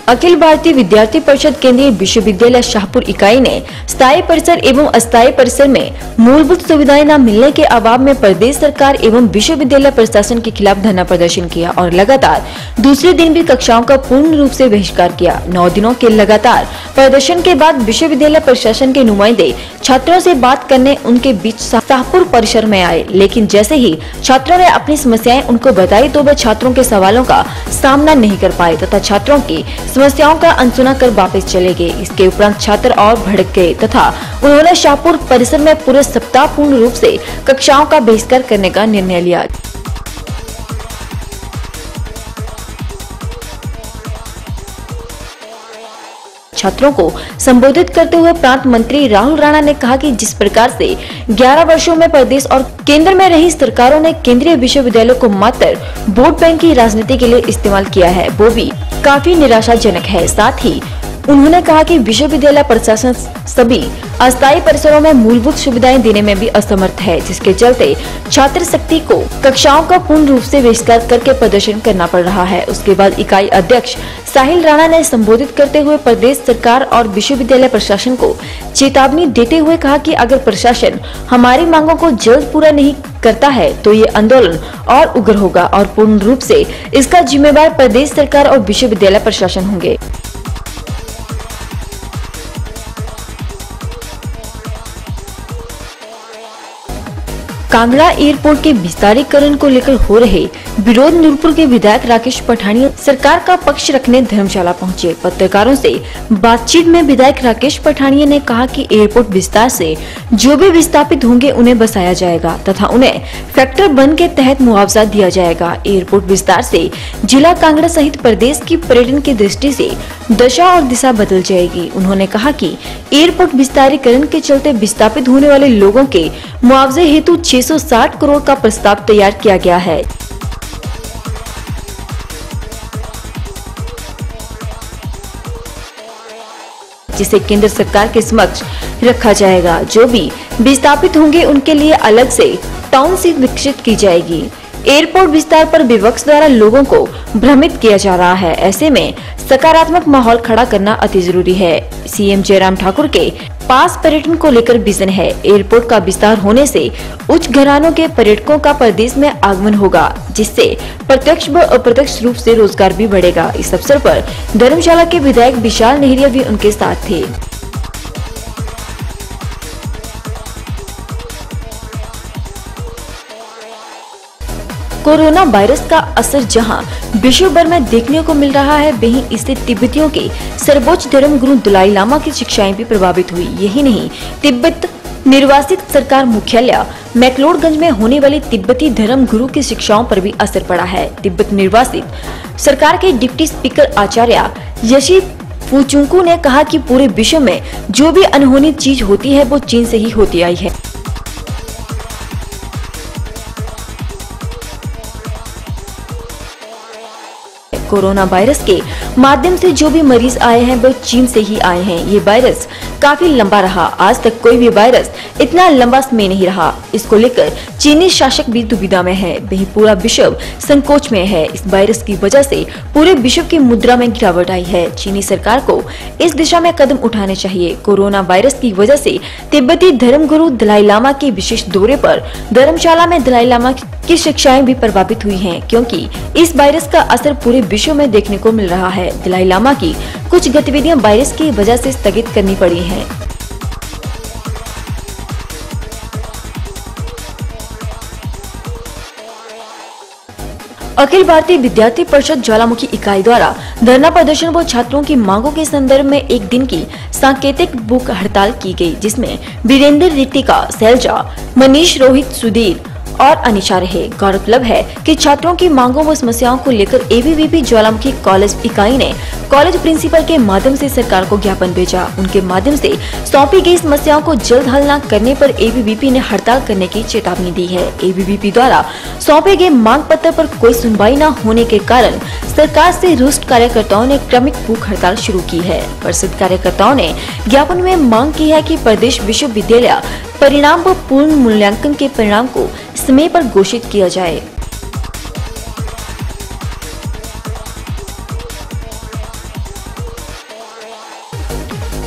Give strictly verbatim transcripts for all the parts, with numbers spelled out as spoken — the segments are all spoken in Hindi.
अखिल भारतीय विद्यार्थी परिषद केंद्रीय विश्वविद्यालय शाहपुर इकाई ने स्थायी परिसर एवं अस्थायी परिसर में मूलभूत सुविधाएं न मिलने के अभाव में प्रदेश सरकार एवं विश्वविद्यालय प्रशासन के खिलाफ धरना प्रदर्शन किया और लगातार दूसरे दिन भी कक्षाओं का पूर्ण रूप से बहिष्कार किया। नौ दिनों के लगातार प्रदर्शन के बाद विश्वविद्यालय प्रशासन के नुमाइंदे छात्रों से बात करने उनके बीच शाहपुर परिसर में आए, लेकिन जैसे ही छात्रों ने अपनी समस्याएं उनको बताई तो वे छात्रों के सवालों का सामना नहीं कर पाए तथा छात्रों की समस्याओं का अनसुना कर वापस चले गए। इसके उपरांत छात्र और भड़क गए तथा उन्होंने शाहपुर परिसर में पूरे सप्ताह पूर्ण रूप से कक्षाओं का बहिष्कार करने का निर्णय लिया। छात्रों को संबोधित करते हुए प्रांत मंत्री राहुल राणा ने कहा कि जिस प्रकार से ग्यारह वर्षों में प्रदेश और केंद्र में रही सरकारों ने केंद्रीय विश्वविद्यालयों को मात्र वोट बैंक की राजनीति के लिए इस्तेमाल किया है, वो भी काफी निराशाजनक है। साथ ही उन्होंने कहा कि विश्वविद्यालय प्रशासन सभी अस्थायी परिसरों में मूलभूत सुविधाएं देने में भी असमर्थ है, जिसके चलते छात्र शक्ति को कक्षाओं का पूर्ण रूप से बहिष्कार करके प्रदर्शन करना पड़ रहा है। उसके बाद इकाई अध्यक्ष साहिल राणा ने संबोधित करते हुए प्रदेश सरकार और विश्वविद्यालय प्रशासन को चेतावनी देते हुए कहा कि अगर प्रशासन हमारी मांगों को जल्द पूरा नहीं करता है तो ये आंदोलन और उग्र होगा और पूर्ण रूप से इसका जिम्मेवार प्रदेश सरकार और विश्वविद्यालय प्रशासन होंगे। कांगड़ा एयरपोर्ट के विस्तारीकरण को लेकर हो रहे विरोध नूरपुर के विधायक राकेश पठानिया सरकार का पक्ष रखने धर्मशाला पहुंचे। पत्रकारों से बातचीत में विधायक राकेश पठानिया ने कहा कि एयरपोर्ट विस्तार से जो भी विस्थापित होंगे उन्हें बसाया जाएगा तथा उन्हें फैक्टर वन के तहत मुआवजा दिया जाएगा। एयरपोर्ट विस्तार से जिला कांगड़ा सहित प्रदेश की पर्यटन की दृष्टि से दशा और दिशा बदल जाएगी। उन्होंने कहा कि एयरपोर्ट विस्तारीकरण के चलते विस्थापित होने वाले लोगों के मुआवजे हेतु छह सौ साठ करोड़ का प्रस्ताव तैयार किया गया है, जिसे केंद्र सरकार के समक्ष रखा जाएगा। जो भी विस्थापित होंगे उनके लिए अलग से टाउनशिप विकसित की जाएगी। एयरपोर्ट विस्तार पर विपक्ष द्वारा लोगों को भ्रमित किया जा रहा है, ऐसे में सकारात्मक माहौल खड़ा करना अति जरूरी है। सीएम जयराम ठाकुर के पास पर्यटन को लेकर विजन है। एयरपोर्ट का विस्तार होने से उच्च घरानों के पर्यटकों का प्रदेश में आगमन होगा, जिससे प्रत्यक्ष व अप्रत्यक्ष रूप से रोजगार भी बढ़ेगा। इस अवसर पर धर्मशाला के विधायक विशाल नेहरिया भी उनके साथ थे। कोरोना वायरस का असर जहां विश्व भर में देखने को मिल रहा है, वहीं इससे तिब्बतियों के सर्वोच्च धर्म गुरु दलाई लामा की शिक्षाएं भी प्रभावित हुई। यही नहीं, तिब्बत निर्वासित सरकार मुख्यालय मैक्लोडगंज में होने वाली तिब्बती धर्म गुरु की शिक्षाओं पर भी असर पड़ा है। तिब्बत निर्वासित सरकार के डिप्टी स्पीकर आचार्य यशी फुचुंकू ने कहा कि पूरे विश्व में जो भी अनहोनी चीज होती है वो चीन से ही होती आई है। कोरोना वायरस के माध्यम से जो भी मरीज आए हैं वो चीन से ही आए हैं। ये वायरस काफी लंबा रहा, आज तक कोई भी वायरस इतना लंबा समय नहीं रहा। इसको लेकर चीनी शासक भी दुविधा में है, वही पूरा विश्व संकोच में है। इस वायरस की वजह से पूरे विश्व की मुद्रा में गिरावट आई है। चीनी सरकार को इस दिशा में कदम उठाने चाहिए। कोरोना वायरस की वजह से तिब्बती धर्मगुरु दलाई लामा के विशेष दौरे पर धर्मशाला में दलाई लामा की शिक्षाएं भी प्रभावित हुई हैं, क्योंकि इस वायरस का असर पूरे विश्व में देखने को मिल रहा है। दलाई लामा की कुछ गतिविधियां वायरस की वजह से स्थगित करनी पड़ी हैं। अखिल भारतीय विद्यार्थी परिषद ज्वालामुखी इकाई द्वारा धरना प्रदर्शन व छात्रों की मांगों के संदर्भ में एक दिन की सांकेतिक भूख हड़ताल की गई, जिसमें वीरेंद्र, रितिका, शैलजा, मनीष, रोहित, सुधीर और अनिशा रहे। गौरतलब है कि छात्रों की मांगों व समस्याओं को लेकर एबीवीपी ज्वालामुखी कॉलेज इकाई ने कॉलेज प्रिंसिपल के माध्यम से सरकार को ज्ञापन भेजा। उनके माध्यम से सौंपी गई समस्याओं को जल्द हल न करने पर एबीवीपी ने हड़ताल करने की चेतावनी दी है। एबीवीपी द्वारा सौंपे गए मांग पत्र पर कोई सुनवाई न होने के कारण सरकार से रुष्ट कार्यकर्ताओं ने क्रमिक भूख हड़ताल शुरू की है। परिषद कार्यकर्ताओं ने ज्ञापन में मांग की है कि प्रदेश विश्वविद्यालय परिणाम व पूर्ण मूल्यांकन के परिणाम को समय पर घोषित किया जाए।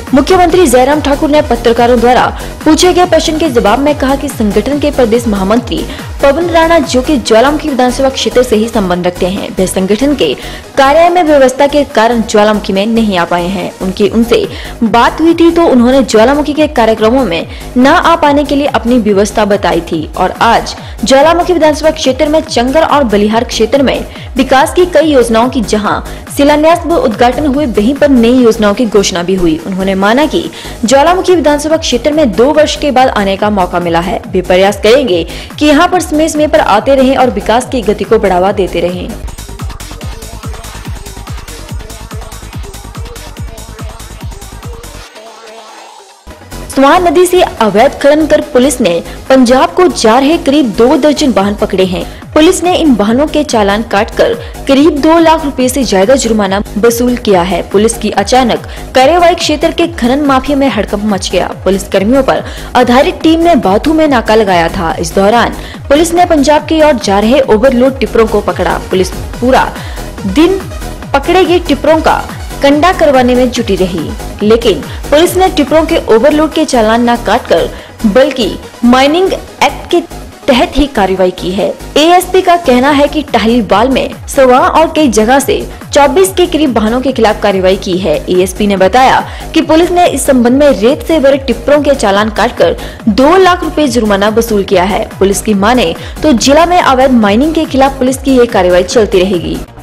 मुख्यमंत्री जयराम ठाकुर ने पत्रकारों द्वारा पूछे गए प्रश्न के जवाब में कहा कि संगठन के प्रदेश महामंत्री पवन राणा, जो कि ज्वालामुखी विधानसभा क्षेत्र से ही संबंध रखते हैं, वे संगठन के कार्यालय में व्यवस्था के कारण ज्वालामुखी में नहीं आ पाए हैं। उनकी उनसे बात हुई थी तो उन्होंने ज्वालामुखी के कार्यक्रमों में न आ पाने के लिए अपनी व्यवस्था बताई थी और आज ज्वालामुखी विधानसभा क्षेत्र में चंगर और बलिहार क्षेत्र में विकास की कई योजनाओं की जहां शिलान्यास व उद्घाटन हुए, वहीं पर नई योजनाओं की घोषणा भी हुई। उन्होंने माना कि ज्वालामुखी विधानसभा क्षेत्र में दो वर्ष के बाद आने का मौका मिला है। वे प्रयास करेंगे कि यहाँ पर समय समय पर आते रहें और विकास की गति को बढ़ावा देते रहें। स्वान नदी से अवैध खनन कर पुलिस ने पंजाब को जा रहे करीब दो दर्जन वाहन पकड़े हैं। पुलिस ने इन वाहनों के चालान काटकर करीब दो लाख रुपए से ज्यादा जुर्माना वसूल किया है। पुलिस की अचानक कार्यवाही क्षेत्र के खनन माफिया में हड़कंप मच गया। पुलिस कर्मियों पर आधारित टीम ने बाथू में नाका लगाया था। इस दौरान पुलिस ने पंजाब की ओर जा रहे ओवरलोड टिप्परों को पकड़ा। पुलिस पूरा दिन पकड़े गए टिप्परों का कंडा करवाने में जुटी रही, लेकिन पुलिस ने टिप्परों के ओवरलोड के चालान न काटकर बल्कि माइनिंग एक्ट के तहत ही कार्रवाई की है। एएसपी का कहना है कि टाहलीवाल में सवा और कई जगह से चौबीस के करीब वाहनों के खिलाफ कार्रवाई की है। एएसपी ने बताया कि पुलिस ने इस संबंध में रेत से भरे टिप्परों के चालान काटकर दो लाख रुपए जुर्माना वसूल किया है। पुलिस की माने तो जिला में अवैध माइनिंग के खिलाफ पुलिस की ये कार्रवाई चलती रहेगी।